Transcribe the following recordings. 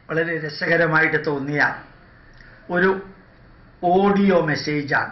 വളരെ രസകരമായിട്ട് തോന്നിയ ഒരു ഓഡിയോ മെസ്സേജാണ്.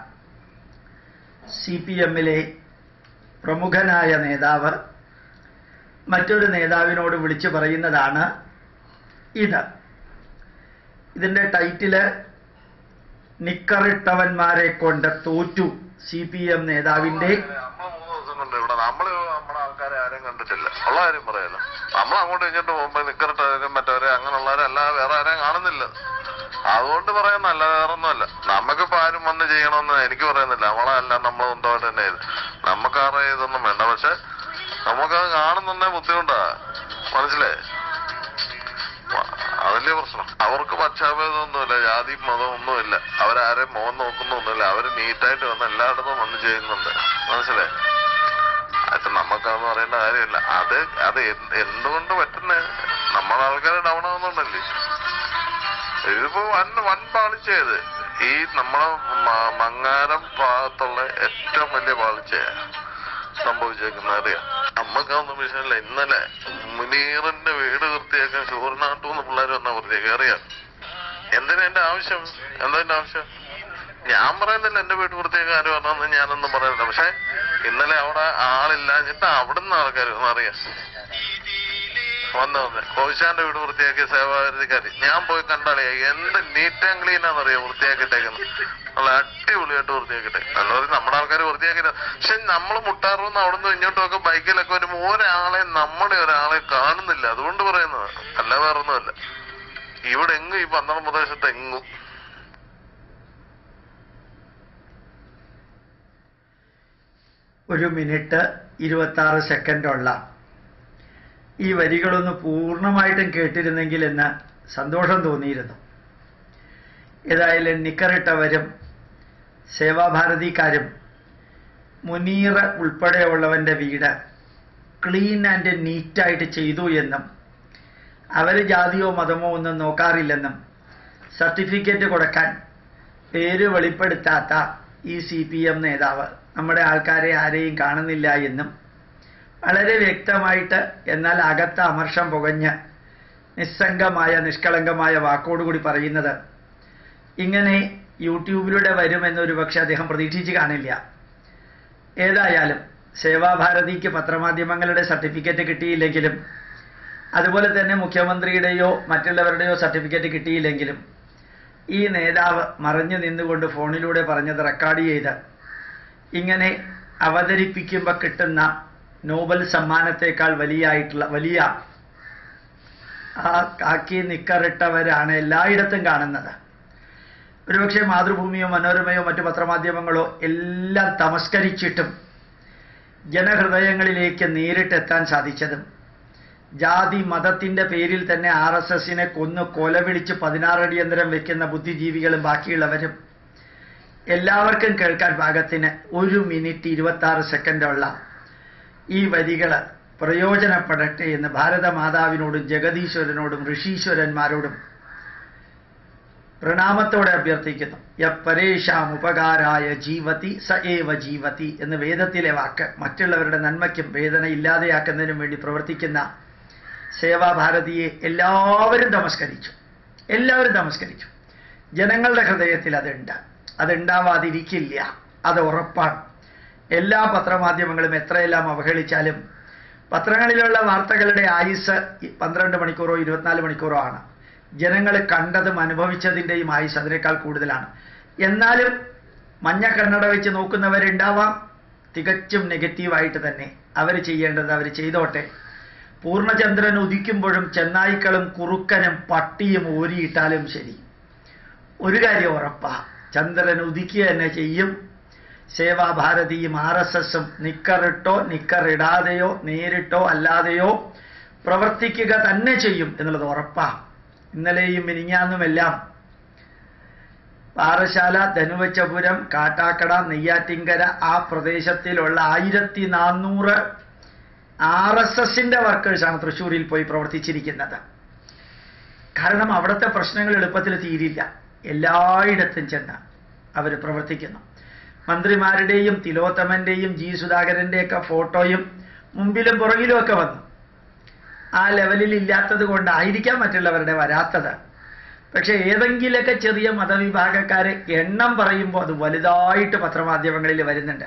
CPMലെ പ്രമുഖനായ നേതാവ് മറ്റൊരു നേതാവിനോട് വിളിച്ചു പറയുന്നതാണ് ഇത്. ഇതിൻ്റെ ടൈറ്റില് നിക്കറിട്ടവന്മാരെ കൊണ്ട് തോറ്റു CPM നേതാവിൻ്റെ. നമ്മുടെ ആൾക്കാരെ ആരും കണ്ടിട്ടില്ല, ഉള്ള കാര്യം പറയാലോ. നമ്മൾ അങ്ങോട്ട് ഇങ്ങോട്ട് പോകുമ്പോ നിക്കറിട്ടവരും മറ്റവരെ അങ്ങനെയുള്ളവരല്ല, വേറെ ആരെയും കാണുന്നില്ല. അതുകൊണ്ട് പറയുന്നല്ല, വേറൊന്നുമല്ല. നമുക്കിപ്പോ ആരും വന്ന് ചെയ്യണമെന്ന് എനിക്ക് പറയുന്നില്ല. നമ്മളല്ല, നമ്മൾ സ്വന്തമായിട്ട് തന്നെ ചെയ്ത് നമുക്കാറ് ഇതൊന്നും വേണ്ട. പക്ഷെ നമുക്കത് കാണുന്നേ ബുദ്ധിമുട്ടാ, മനസ്സിലായേ? അതല്ലേ പ്രശ്നം. അവർക്ക് പക്ഷാഭേദമൊന്നുമില്ല, ജാതി മതം ഒന്നുമില്ല, അവരാരെയും മുഖം നോക്കുന്നൊന്നുമില്ല. അവര് നീറ്റായിട്ട് വന്ന് എല്ലായിടത്തും വന്ന് ചെയ്യുന്നുണ്ട്, മനസ്സിലായേ? അത് നമുക്കതെന്ന് പറയേണ്ട കാര്യമില്ല. അത് എന്തുകൊണ്ട് പറ്റുന്നേ? നമ്മളെ ആൾക്കാരെ ഡൗൺ ആവുന്നുണ്ടല്ലേ. ഇതിപ്പോ വൻ പാളിച്ചയത് ഈ നമ്മളെ മങ്ങാരം ഭാഗത്തുള്ള ഏറ്റവും വലിയ പാളിച്ചയാ സംഭവിച്ചേക്കുന്ന അറിയാം. നമ്മക്കതൊന്നും വിഷയമില്ല. ഇന്നലെ മുനീറിന്റെ വീട് വൃത്തിയാക്കാൻ ഷൂറിനാട്ടൂന്ന് പിള്ളേർ വന്നാ വൃത്തിയാക്കി, അറിയാം. എന്തിനാ എന്റെ ആവശ്യം? എന്താ എന്റെ ആവശ്യം? ഞാൻ പറയുന്നില്ല എന്റെ വീട് വൃത്തിയാക്കാൻ ആര് പറഞ്ഞാന്ന് ഞാനൊന്നും പറയുന്നില്ല. പക്ഷെ ഇന്നലെ അവിടെ ആളില്ലാഞ്ഞിട്ട് അവിടുന്ന് ആൾക്കാർ അറിയാം വന്ന് കോശാന്റെ വീട് വൃത്തിയാക്കിയ സേവാഭാരതിക്കാര് ഞാൻ പോയി കണ്ടാളേ എന്ത് നീറ്റ് ആൻഡ് ക്ലീൻ ആണെന്നറിയാം വൃത്തിയാക്കിട്ടേക്കുന്നത്. നല്ല അടിപൊളിയായിട്ട് വൃത്തിയാക്കിട്ടെ. നല്ലത് നമ്മുടെ ആൾക്കാർ വൃത്തിയാക്കിട്ട. പക്ഷെ നമ്മൾ മുട്ടാറുന്ന് അവിടുന്ന് ഇങ്ങോട്ടുമൊക്കെ ബൈക്കിലൊക്കെ വരുമ്പോ നമ്മുടെ ഒരാളെ കാണുന്നില്ല. അതുകൊണ്ട് പറയുന്നത് അല്ല, വേറൊന്നുമല്ല. ഇവിടെ എങ്ങും ഈ പന്തളം പ്രദേശത്ത് എങ്ങും ഒരു മിനിറ്റ് 26 സെക്കൻഡുള്ള ഈ വരികളൊന്ന് പൂർണ്ണമായിട്ടും കേട്ടിരുന്നെങ്കിൽ എന്ന് സന്തോഷം തോന്നിയിരുന്നു. ഏതായാലും നിക്കറിട്ടവരും സേവാഭാരതിക്കാരും മുനീർ ഉൾപ്പെടെയുള്ളവൻ്റെ വീട് ക്ലീൻ ആൻഡ് നീറ്റായിട്ട് ചെയ്തു എന്നും അവർ ജാതിയോ മതമോ ഒന്നും നോക്കാറില്ലെന്നും സർട്ടിഫിക്കറ്റ് കൊടുക്കാൻ പേര് വെളിപ്പെടുത്താത്ത ഈ CPM നേതാവ് നമ്മുടെ ആൾക്കാരെ ആരെയും കാണുന്നില്ല എന്നും വളരെ വ്യക്തമായിട്ട്, എന്നാൽ അകത്ത അമർഷം പുകഞ്ഞ് നിസ്സംഗമായ നിഷ്കളങ്കമായ വാക്കോടുകൂടി പറയുന്നത് ഇങ്ങനെ യൂട്യൂബിലൂടെ വരുമെന്നൊരു പക്ഷെ അദ്ദേഹം പ്രതീക്ഷിച്ച് കാണില്ല. ഏതായാലും സേവാഭാരതിക്ക് പത്രമാധ്യമങ്ങളുടെ സർട്ടിഫിക്കറ്റ് കിട്ടിയില്ലെങ്കിലും അതുപോലെ തന്നെ മുഖ്യമന്ത്രിയുടെയോ മറ്റുള്ളവരുടെയോ സർട്ടിഫിക്കറ്റ് കിട്ടിയില്ലെങ്കിലും ഈ നേതാവ് മറഞ്ഞു നിന്നുകൊണ്ട് ഫോണിലൂടെ പറഞ്ഞത് റെക്കോർഡ് ചെയ്ത് ഇങ്ങനെ അവതരിപ്പിക്കുമ്പോൾ കിട്ടുന്ന നോബൽ സമ്മാനത്തെക്കാൾ വലിയ ആ കാക്കി നിക്കറിട്ടവരാണ് എല്ലായിടത്തും കാണുന്നത്. ഒരുപക്ഷെ മാതൃഭൂമിയോ മനോരമയോ മറ്റു പത്രമാധ്യമങ്ങളോ എല്ലാം തമസ്കരിച്ചിട്ടും ജനഹൃദയങ്ങളിലേക്ക് നേരിട്ടെത്താൻ സാധിച്ചതും ജാതി മതത്തിൻ്റെ പേരിൽ തന്നെ RSSനെ കൊന്നു കൊലവിളിച്ച് 16 അടിയന്തരം വെക്കുന്ന ബുദ്ധിജീവികളും ബാക്കിയുള്ളവരും എല്ലാവർക്കും കേൾക്കാൻ പാകത്തിന് 1 മിനിറ്റ് 26 സെക്കൻഡുള്ള ഈ വരികൾ പ്രയോജനപ്പെടട്ടെ എന്ന് ഭാരതമാതാവിനോടും ജഗദീശ്വരനോടും ഋഷീശ്വരന്മാരോടും പ്രണാമത്തോടെ അഭ്യർത്ഥിക്കുന്നു. യപരേഷാം ഉപകാരായ ജീവതി സ ഏവ ജീവതി എന്ന് വേദത്തിലെ വാക്ക്. മറ്റുള്ളവരുടെ നന്മയ്ക്കും വേദന ഇല്ലാതെയാക്കുന്നതിനും വേണ്ടി പ്രവർത്തിക്കുന്ന സേവാഭാരതിയെ എല്ലാവരും തമസ്കരിച്ചു. ജനങ്ങളുടെ ഹൃദയത്തിൽ അതുണ്ടാവാതിരിക്കില്ല, അത് ഉറപ്പാണ്. എല്ലാ പത്രമാധ്യമങ്ങളും എത്രയെല്ലാം അവഹേളിച്ചാലും പത്രങ്ങളിലുള്ള വാർത്തകളുടെ ആയുസ് 12 മണിക്കൂറോ 24 മണിക്കൂറോ ആണ്. ജനങ്ങൾ കണ്ടതും അനുഭവിച്ചതിൻ്റെയും ആയുസ് അതിനേക്കാൾ കൂടുതലാണ്. എന്നാലും മഞ്ഞ കണ്ണട വെച്ച് നോക്കുന്നവരുണ്ടാവാം. തികച്ചും നെഗറ്റീവായിട്ട് തന്നെ അവർ ചെയ്യേണ്ടത് അവർ ചെയ്തോട്ടെ. പൂർണ്ണചന്ദ്രൻ ഉദിക്കുമ്പോഴും ചെന്നായ്ക്കളും കുറുക്കനും പട്ടിയും ഓരിയിട്ടാലും ശരി, ഒരു കാര്യം ഉറപ്പാ, ചന്ദ്രൻ ഉദിക്കുക തന്നെ ചെയ്യും. സേവാഭാരതിയും RSSും നിക്കറിട്ടോ നിക്കറിടാതെയോ നേരിട്ടോ അല്ലാതെയോ പ്രവർത്തിക്കുക തന്നെ ചെയ്യും എന്നുള്ളത് ഉറപ്പാ. ഇന്നലെയും മിനിഞ്ഞാന്നുമെല്ലാം പാറശാല, ധനുവച്ചപുരം, കാട്ടാക്കട, നെയ്യാറ്റിങ്കര ആ പ്രദേശത്തിലുള്ള 1400 RSSന്റെ വർക്കേഴ്സാണ് തൃശ്ശൂരിൽ പോയി പ്രവർത്തിച്ചിരിക്കുന്നത്. കാരണം അവിടുത്തെ പ്രശ്നങ്ങൾ എളുപ്പത്തിൽ തീരില്ല. എല്ലായിടത്തും ചെന്ന് അവർ പ്രവർത്തിക്കുന്നു. മന്ത്രിമാരുടെയും തിലോത്തമന്റെയും G സുധാകരൻ്റെയൊക്കെ ഫോട്ടോയും മുമ്പിലും പുറകിലും ഒക്കെ വന്നു. ആ ലെവലിൽ ഇല്ലാത്തത് കൊണ്ടായിരിക്കാം മറ്റുള്ളവരുടെ വരാത്തത്. പക്ഷെ ഏതെങ്കിലൊക്കെ ചെറിയ മതവിഭാഗക്കാരെ എണ്ണം പറയുമ്പോൾ അത് വലുതായിട്ട് പത്രമാധ്യമങ്ങളിൽ വരുന്നുണ്ട്.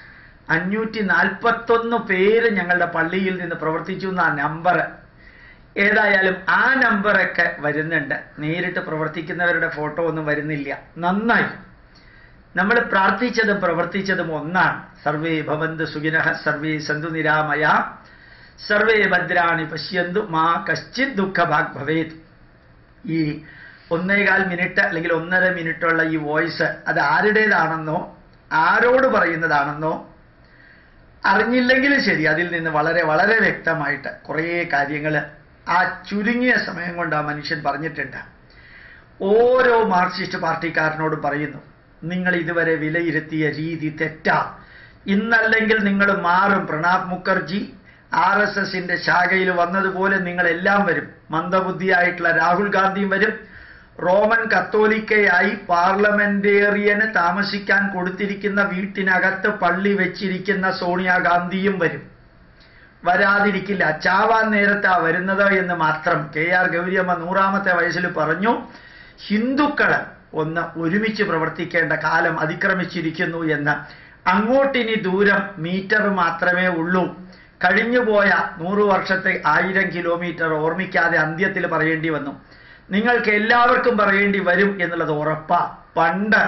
541 പേര് ഞങ്ങളുടെ പള്ളിയിൽ നിന്ന് പ്രവർത്തിച്ചു എന്ന നമ്പർ. ഏതായാലും ആ നമ്പറൊക്കെ വരുന്നുണ്ട്. നേരിട്ട് പ്രവർത്തിക്കുന്നവരുടെ ഫോട്ടോ ഒന്നും വരുന്നില്ല. നന്നായി. നമ്മൾ പ്രാർത്ഥിച്ചതും പ്രവർത്തിച്ചതും ഒന്നാണ്. സർവേ ഭവന്തു സുഖിനഃ സർവേ സന്തു നിരാമയ സർവേ ഭദ്രാണി പശ്യന്തു മാ കശ്ചിത് ദുഃഖഭാഗ് ഭവേത്. ഈ 1.25 മിനിറ്റ് അല്ലെങ്കിൽ 1.5 മിനിറ്റുള്ള ഈ വോയിസ് അത് ആരുടേതാണെന്നോ ആരോട് പറയുന്നതാണെന്നോ അറിഞ്ഞില്ലെങ്കിലും ശരി, അതിൽ നിന്ന് വളരെ വളരെ വ്യക്തമായിട്ട് കുറേ കാര്യങ്ങൾ ആ ചുരുങ്ങിയ സമയം കൊണ്ട് ആ മനുഷ്യൻ പറഞ്ഞിട്ടുണ്ട്. ഓരോ മാർക്സിസ്റ്റ് പാർട്ടിക്കാരനോടും പറയുന്നു, നിങ്ങൾ ഇതുവരെ വിലയിരുത്തിയ രീതി തെറ്റാ. ഇന്നല്ലെങ്കിൽ നിങ്ങൾ മാറും. പ്രണാബ് മുഖർജി RSSന്റെ ശാഖയിൽ വന്നതുപോലെ നിങ്ങളെല്ലാം വരും. മന്ദബുദ്ധിയായിട്ടുള്ള രാഹുൽ ഗാന്ധിയും വരും. റോമൻ കത്തോലിക്കയായി പാർലമെന്റേറിയന് താമസിക്കാൻ കൊടുത്തിരിക്കുന്ന വീട്ടിനകത്ത് പള്ളി വെച്ചിരിക്കുന്ന സോണിയാഗാന്ധിയും വരും. വരാതിരിക്കില്ല. ചാവാൻ നേരത്താ വരുന്നത് എന്ന് മാത്രം KR ഗൗരിയമ്മ 100ാമത്തെ വയസ്സിൽ പറഞ്ഞു. ഹിന്ദുക്കൾ ഒന്ന് ഒരുമിച്ച് പ്രവർത്തിക്കേണ്ട കാലം അതിക്രമിച്ചിരിക്കുന്നു എന്ന്. അങ്ങോട്ടിനി ദൂരം മീറ്റർ മാത്രമേ ഉള്ളൂ. കഴിഞ്ഞുപോയ 100 വർഷത്തെ 1000 കിലോമീറ്റർ ഓർമ്മിക്കാതെ അന്ത്യത്തിൽ പറയേണ്ടി വന്നു. നിങ്ങൾക്ക് എല്ലാവർക്കും പറയേണ്ടി വരും എന്നുള്ളത് ഉറപ്പാ. പണ്ട്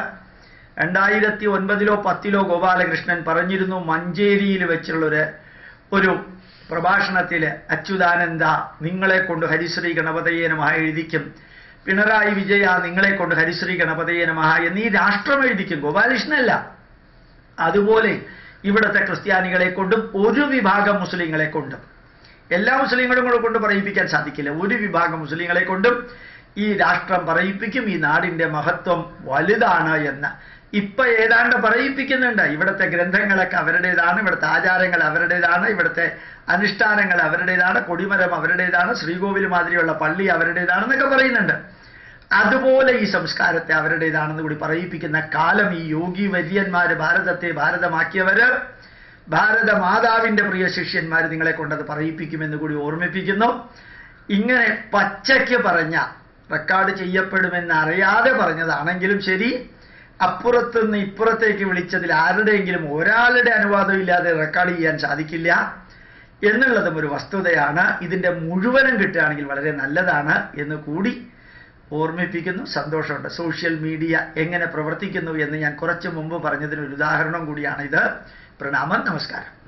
2009-ലോ 10-ലോ ഗോപാലകൃഷ്ണൻ പറഞ്ഞിരുന്നു, മഞ്ചേരിയിൽ വെച്ചുള്ള ഒരു പ്രഭാഷണത്തിൽ, അച്യുതാനന്ദ നിങ്ങളെ കൊണ്ട് ഹരിശ്രീ ഗണപതയേ നമഃ എഴുതിക്കും, പിണറായി വിജയ നിങ്ങളെ കൊണ്ട് ഹരിശ്രീ ഗണപതയേ നമഃ എന്നീ രാഷ്ട്രം എഴുതിക്കും. ഗോപാലകൃഷ്ണനല്ല. അതുപോലെ ഇവിടുത്തെ ക്രിസ്ത്യാനികളെ കൊണ്ടും ഒരു വിഭാഗം മുസ്ലിങ്ങളെ കൊണ്ടും, എല്ലാ മുസ്ലിങ്ങളും കൊണ്ട് പറയിപ്പിക്കാൻ സാധിക്കില്ല, ഒരു വിഭാഗം മുസ്ലിങ്ങളെ കൊണ്ടും ഈ രാഷ്ട്രം പറയിപ്പിക്കും. ഈ നാടിന്റെ മഹത്വം വലുതാണ് എന്ന് ഇപ്പൊ ഏതാണ്ട് പറയിപ്പിക്കുന്നുണ്ട്. ഇവിടുത്തെ ഗ്രന്ഥങ്ങളൊക്കെ അവരുടേതാണ്, ഇവിടുത്തെ ആചാരങ്ങൾ അവരുടേതാണ്, ഇവിടുത്തെ അനുഷ്ഠാനങ്ങൾ അവരുടേതാണ്, കൊടിമരം അവരുടേതാണ്, ശ്രീകോവിൽ മാതിരിയുള്ള പള്ളി അവരുടേതാണെന്നൊക്കെ പറയുന്നുണ്ട്. അതുപോലെ ഈ സംസ്കാരത്തെ അവരുടേതാണെന്ന് കൂടി പറയിപ്പിക്കുന്ന കാലം ഈ യോഗി വര്യന്മാര്, ഭാരതത്തെ ഭാരതമാക്കിയവര്, ഭാരതമാതാവിന്റെ പ്രിയ ശിഷ്യന്മാർ നിങ്ങളെ കൊണ്ടത് പറയിപ്പിക്കുമെന്ന് കൂടി ഓർമ്മിപ്പിക്കുന്നു. ഇങ്ങനെ പച്ചയ്ക്ക് പറഞ്ഞ, റെക്കോർഡ് ചെയ്യപ്പെടുമെന്ന് അറിയാതെ പറഞ്ഞതാണെങ്കിലും ശരി, അപ്പുറത്തുനിന്ന് ഇപ്പുറത്തേക്ക് വിളിച്ചതിൽ ആരുടെയെങ്കിലും ഒരാളുടെ അനുവാദം ഇല്ലാതെ റെക്കോർഡ് ചെയ്യാൻ സാധിക്കില്ല എന്നുള്ളതും ഒരു വസ്തുതയാണ്. ഇതിന്റെ മുഴുവനും കിട്ടുകയാണെങ്കിൽ വളരെ നല്ലതാണ് എന്ന് കൂടി ഓർമ്മിപ്പിക്കുന്നു. സന്തോഷമുണ്ട്. സോഷ്യൽ മീഡിയ എങ്ങനെ പ്രവർത്തിക്കുന്നു എന്ന് ഞാൻ കുറച്ച് മുമ്പ് പറഞ്ഞതിനൊരു ഉദാഹരണം കൂടിയാണിത്. പ്രണാമം. നമസ്കാരം.